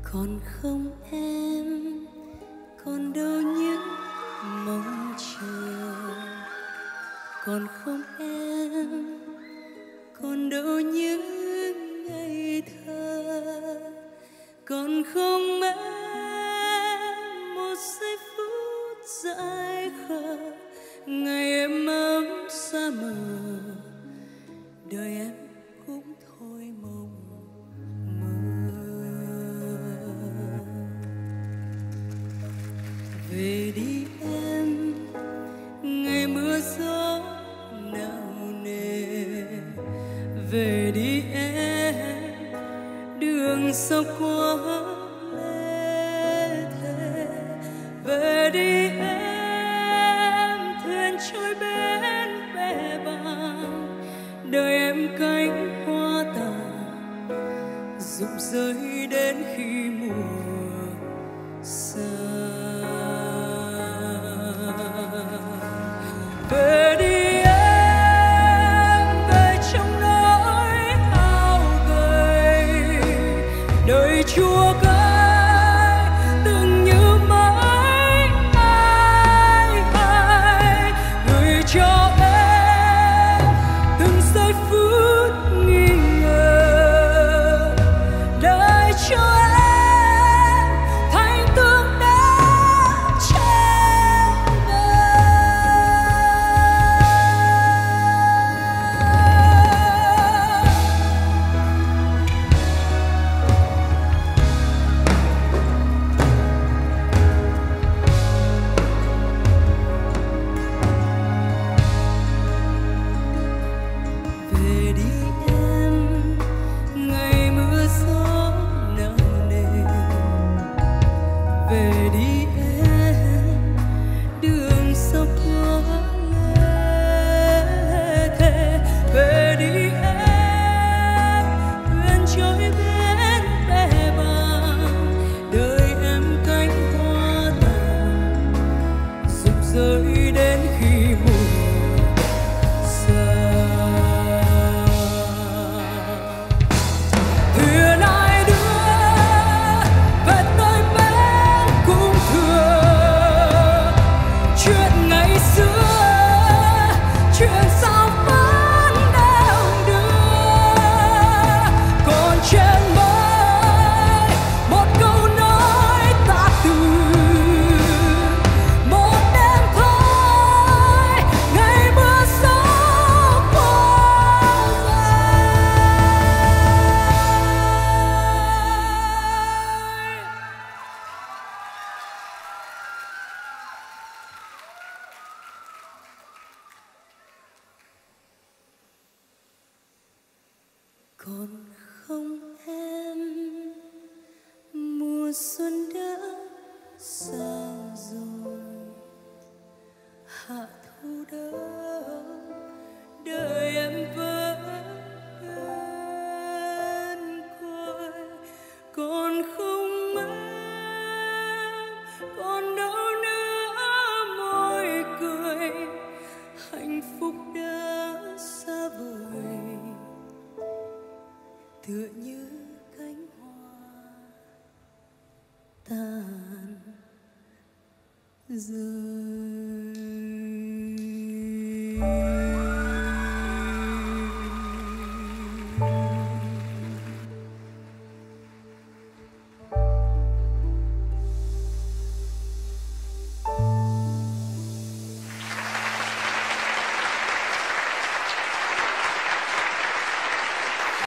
Còn không em, còn đâu những mong chờ. Còn không em, còn đâu những ngày thơ. Còn không em, một giây phút dại khờ, ngày em ấm xa mờ, đời em cũng thôi mộng mơ. Về đi em, ngày mưa gió nặng nề. Về đi em, đường sao quá lê thê. Về đi em, thuyền trôi bên bè bàng, đời em cánh hoa tàn rụng rơi đến khi mùa xa. Về đi em, về trong nỗi hao gầy, đời chua cay từng như mãi ai ai gửi cho em từng giây phút nghi ngờ, để cho em thành tượng đá trên bờ. Về đi em, ngày mưa gió nặng nề. Về đi em, đường sao quá lê thê. Về đi em, thuyền trôi bên bè bàng, đời em cánh hoa tàn rụng rơi đến khi mùa xa. Thuyền ai đưa về tới bến cũng thừa, chuyện ngày xưa, chuyện sao vẫn đều đưa. Còn trên mây một câu nói ta từ, một đêm thôi ngày mưa gió qua dài. Còn không em, mùa xuân đã sang rồi, hạ thu đâu đời em vẫn đơn côi. Còn không em, còn đâu nữa môi cười, hạnh phúc đã xa vời, tựa như cánh hoa tàn rơi.